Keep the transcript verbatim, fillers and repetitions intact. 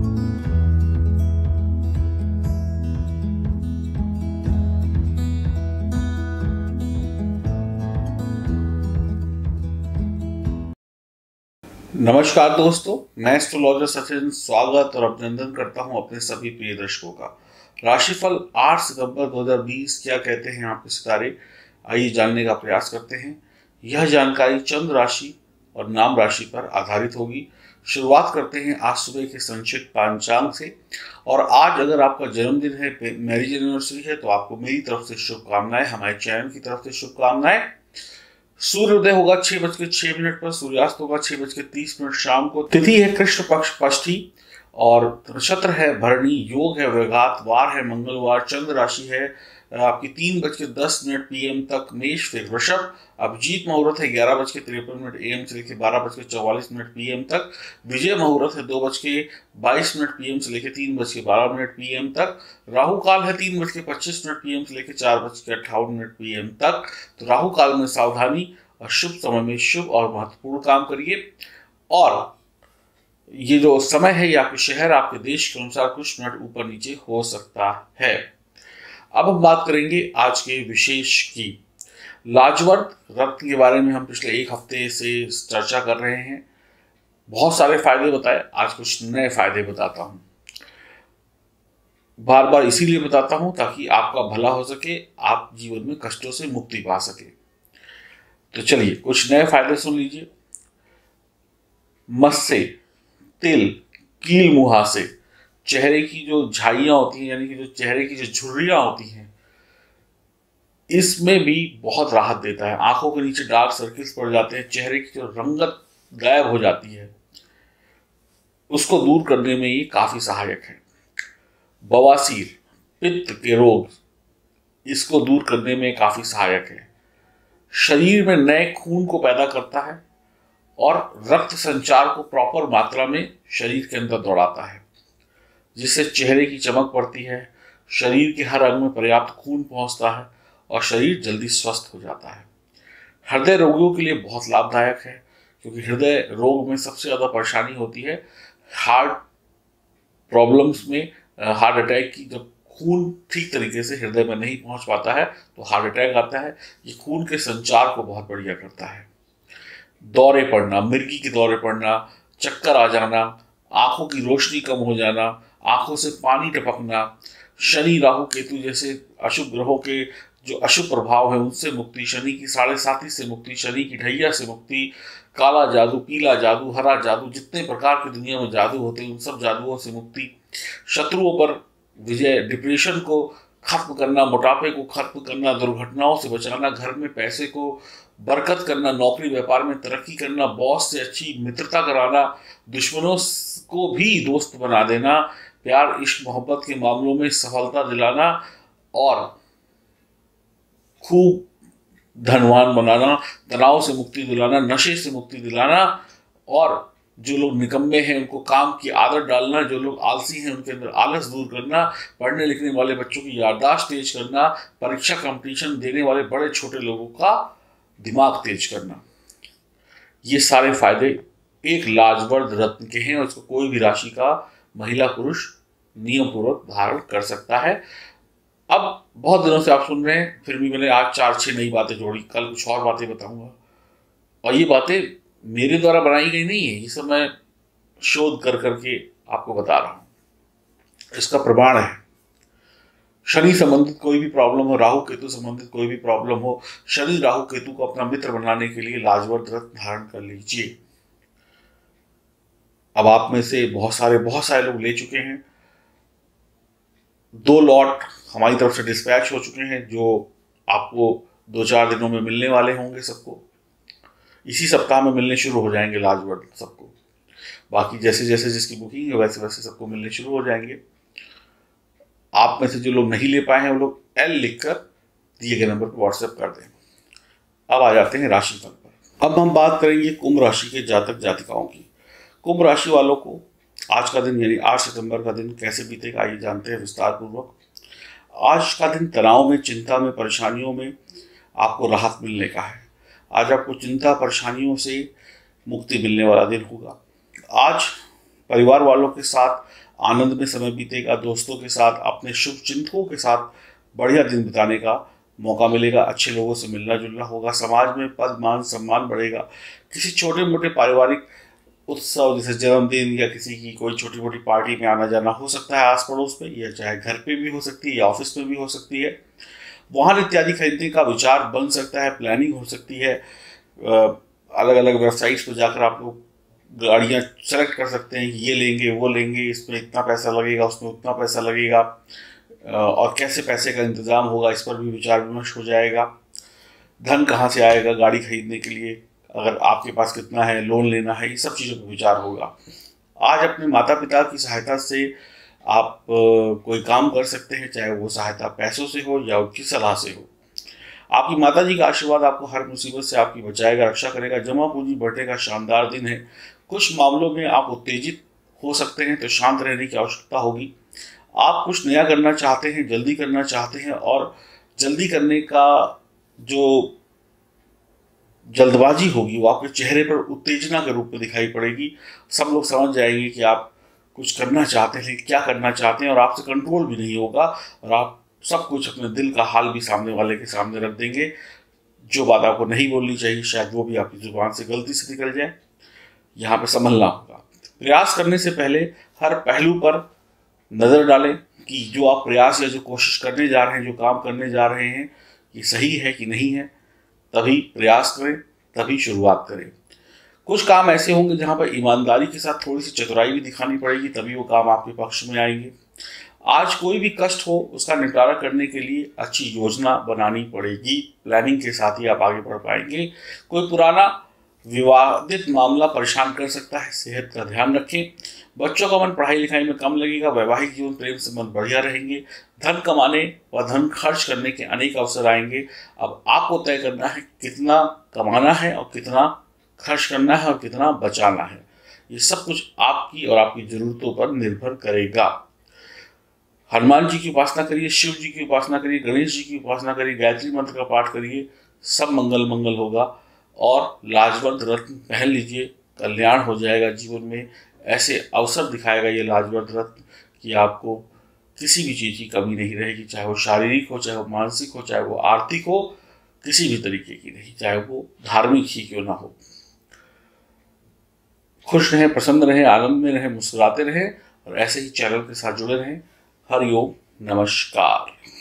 नमस्कार दोस्तों, मैं एस्ट्रोलॉजर सचिन स्वागत और अभिनंदन करता हूं अपने सभी प्रिय दर्शकों का। राशिफल आठ सितंबर दो हज़ार बीस क्या कहते हैं आपके सितारे, आइए जानने का प्रयास करते हैं। यह जानकारी चंद्र राशि और नाम राशि पर आधारित होगी। शुरुआत करते हैं आज सुबह के संक्षिप्त पंचांग से। और आज अगर आपका जन्मदिन है, मैरिज एनिवर्सरी है, तो आपको मेरी तरफ से शुभकामनाएं, हमारे चैनल की तरफ से शुभकामनाएं। सूर्योदय होगा छह बज के छह मिनट पर, सूर्यास्त होगा छह बज के तीस मिनट शाम को। तिथि है कृष्ण पक्ष षष्ठी और नक्षत्र है भरणी, योग है वृगात, वार है मंगलवार, चंद्र राशि है आपकी तीन बज के दस मिनट पीएम तक मेष, फिर वृषभ। अभिजीत मुहूर्त है ग्यारह बज के तिरपन मिनट एम से लेकर बारह बज के चौवालीस मिनट पीएम तक। विजय मुहूर्त है दो बज के बाईस मिनट पीएम से लेकर तीन बज के बारह मिनट पीएम तक। राहु काल है तीन बज के पच्चीस मिनट पीएम से लेकर चार बज के अट्ठावन मिनट पीएम तक। तो राहु काल में सावधानी और शुभ समय में शुभ और महत्वपूर्ण काम करिए। और ये जो समय है ये आपके शहर, आपके देश के अनुसार कुछ मिनट ऊपर नीचे हो सकता है। अब हम बात करेंगे आज के विशेष की। लाजवर्द रत्न के बारे में हम पिछले एक हफ्ते से चर्चा कर रहे हैं, बहुत सारे फायदे बताए। आज कुछ नए फायदे बताता हूं, बार बार इसीलिए बताता हूं ताकि आपका भला हो सके, आप जीवन में कष्टों से मुक्ति पा सके। तो चलिए कुछ नए फायदे सुन लीजिए। मस्से, तिल, कील मुहासे, चेहरे की जो झाइयां होती हैं, यानी कि जो चेहरे की जो झुर्रियां होती हैं, इसमें भी बहुत राहत देता है। आंखों के नीचे डार्क सर्किल्स पड़ जाते हैं, चेहरे की जो रंगत गायब हो जाती है, उसको दूर करने में ये काफी सहायक है। बवासीर, पित्त के रोग, इसको दूर करने में काफी सहायक है। शरीर में नए खून को पैदा करता है और रक्त संचार को प्रॉपर मात्रा में शरीर के अंदर दौड़ाता है, जिससे चेहरे की चमक बढ़ती है, शरीर के हर अंग में पर्याप्त खून पहुंचता है और शरीर जल्दी स्वस्थ हो जाता है। हृदय रोगियों के लिए बहुत लाभदायक है, क्योंकि हृदय रोग में सबसे ज़्यादा परेशानी होती है हार्ट प्रॉब्लम्स में। हार्ट अटैक की, जब खून ठीक तरीके से हृदय में नहीं पहुंच पाता है तो हार्ट अटैक आता है। ये खून के संचार को बहुत बढ़िया करता है। दौरे पड़ना, मिर्गी के दौरे पड़ना, चक्कर आ जाना, आंखों की रोशनी कम हो जाना, आंखों से पानी टपकना, शनि राहु केतु जैसे अशुभ ग्रहों के जो अशुभ प्रभाव है उनसे मुक्ति, शनि की साढ़े साथी से मुक्ति, शनि की ढैया से मुक्ति, काला जादू, पीला जादू, हरा जादू, जितने प्रकार की दुनिया में जादू होते हैं उन सब जादुओं से मुक्ति, शत्रुओं पर विजय, डिप्रेशन को खत्म करना, मोटापे को खत्म करना, दुर्घटनाओं से बचाना, घर में पैसे को बरकत करना, नौकरी व्यापार में तरक्की करना, बॉस से अच्छी मित्रता कराना, दुश्मनों को भी दोस्त बना देना, प्यार इश्क मोहब्बत के मामलों में सफलता दिलाना और खूब धनवान बनाना, तनाव से मुक्ति दिलाना, नशे से मुक्ति दिलाना, और जो लोग निकम्मे हैं उनको काम की आदत डालना, जो लोग आलसी हैं उनके अंदर आलस दूर करना, पढ़ने लिखने वाले बच्चों की याददाश्त तेज करना, परीक्षा कंपटीशन देने वाले बड़े छोटे लोगों का दिमाग तेज करना। ये सारे फायदे एक लाजवर्द रत्न के हैं और इसको कोई भी राशि का महिला पुरुष नियम पूर्वक धारण कर सकता है। अब बहुत दिनों से आप सुन रहे हैं, फिर भी मैंने आज चार छह नई बातें जोड़ी, कल कुछ और बातें बताऊंगा। और ये बातें मेरे द्वारा बनाई गई नहीं है, ये सब मैं शोध कर करके आपको बता रहा हूं। इसका प्रमाण है, शनि संबंधित कोई भी प्रॉब्लम हो, राहु केतु संबंधित कोई भी प्रॉब्लम हो, शनि राहु केतु को अपना मित्र बनाने के लिए लाजवर्द रत्न धारण कर लीजिए। अब आप में से बहुत सारे बहुत सारे लोग ले चुके हैं। दो लॉट हमारी तरफ से डिस्पैच हो चुके हैं, जो आपको दो चार दिनों में मिलने वाले होंगे। सबको इसी सप्ताह में मिलने शुरू हो जाएंगे लाजवर्द सबको। बाकी जैसे जैसे जिसकी बुकिंग है वैसे वैसे सबको मिलने शुरू हो जाएंगे। आप में से जो लोग नहीं ले पाए हैं वो लोग एल लिखकर दिए गए नंबर पर व्हाट्सएप कर दें। अब आ जाते हैं राशिफल पर। अब हम बात करेंगे कुंभ राशि के जातक जातिकाओं की। कुंभ राशि वालों को आज का दिन यानी आठ सितंबर का दिन कैसे बीतेगा आइए जानते हैं विस्तार पूर्वक। आज का दिन तनाव में, चिंता में, परेशानियों में आपको राहत मिलने का है। आज आपको चिंता परेशानियों से मुक्ति मिलने वाला दिन होगा। आज परिवार वालों के साथ आनंद में समय बीतेगा। दोस्तों के साथ, अपने शुभ चिंतकों के साथ बढ़िया दिन बिताने का मौका मिलेगा। अच्छे लोगों से मिलना जुलना होगा। समाज में पद मान सम्मान बढ़ेगा। किसी छोटे मोटे पारिवारिक उत्सव जैसे जन्मदिन या किसी की कोई छोटी मोटी पार्टी में आना जाना हो सकता है आस पड़ोस में, या चाहे घर पे भी हो सकती है या ऑफिस में भी हो सकती है। वाहन इत्यादि खरीदने का विचार बन सकता है, प्लानिंग हो सकती है। अलग अलग वेबसाइट्स पर जाकर आप लोग गाड़ियाँ सेलेक्ट कर सकते हैं कि ये लेंगे वो लेंगे, इसमें इतना पैसा लगेगा उसमें उतना पैसा लगेगा, और कैसे पैसे का इंतज़ाम होगा इस पर भी विचार विमर्श हो जाएगा। धन कहाँ से आएगा गाड़ी खरीदने के लिए, अगर आपके पास कितना है, लोन लेना है, ये सब चीज़ों पर विचार होगा। आज अपने माता पिता की सहायता से आप कोई काम कर सकते हैं, चाहे वो सहायता पैसों से हो या उनकी सलाह से हो। आपकी माता जी का आशीर्वाद आपको हर मुसीबत से आपकी बचाएगा, रक्षा करेगा। जमा पूंजी बढ़ने का शानदार दिन है। कुछ मामलों में आप उत्तेजित हो सकते हैं, तो शांत रहने की आवश्यकता होगी। आप कुछ नया करना चाहते हैं, जल्दी करना चाहते हैं, और जल्दी करने का जो जल्दबाजी होगी वो आपके चेहरे पर उत्तेजना के रूप में दिखाई पड़ेगी। सब लोग समझ जाएंगे कि आप कुछ करना चाहते हैं, क्या करना चाहते हैं, और आपसे कंट्रोल भी नहीं होगा, और आप सब कुछ अपने दिल का हाल भी सामने वाले के सामने रख देंगे। जो बात आपको नहीं बोलनी चाहिए शायद वो भी आपकी जुबान से गलती से निकल जाए। यहाँ पे संभलना होगा। प्रयास करने से पहले हर पहलू पर नज़र डालें कि जो आप प्रयास या जो कोशिश करने जा रहे हैं, जो काम करने जा रहे हैं, ये सही है कि नहीं है। तभी प्रयास करें, तभी शुरुआत करें। कुछ काम ऐसे होंगे जहाँ पर ईमानदारी के साथ थोड़ी सी चतुराई भी दिखानी पड़ेगी, तभी वो काम आपके पक्ष में आएंगे। आज कोई भी कष्ट हो उसका निपटारा करने के लिए अच्छी योजना बनानी पड़ेगी। प्लानिंग के साथ ही आप आगे बढ़ पाएंगे। कोई पुराना विवादित मामला परेशान कर सकता है, सेहत का ध्यान रखें। बच्चों का मन पढ़ाई लिखाई में कम लगेगा। वैवाहिक जीवन प्रेम संबंध बढ़िया रहेंगे। धन कमाने व धन खर्च करने के अनेक अवसर आएंगे। अब आपको तय करना है कितना कमाना है और कितना खर्च करना है और कितना बचाना है। ये सब कुछ आपकी और आपकी जरूरतों पर निर्भर करेगा। हनुमान जी की उपासना करिए, शिव जी की उपासना करिए, गणेश जी की उपासना करिए, गायत्री मंत्र का पाठ करिए। सब मंगल मंगल होगा। और लाजवंत रत्न पहन लीजिए, कल्याण हो जाएगा जीवन में। ऐसे अवसर दिखाएगा ये लाजवंत रत्न कि आपको किसी भी चीज़ की कमी नहीं रहेगी, चाहे वो शारीरिक हो, चाहे वो मानसिक हो, चाहे वो आर्थिक हो, किसी भी तरीके की नहीं, चाहे वो धार्मिक ही क्यों ना हो। खुश रहें, प्रसन्न रहें, आनंद में रहें, मुस्कुराते रहें, और ऐसे ही चैनल के साथ जुड़े रहें। हरिओम, नमस्कार।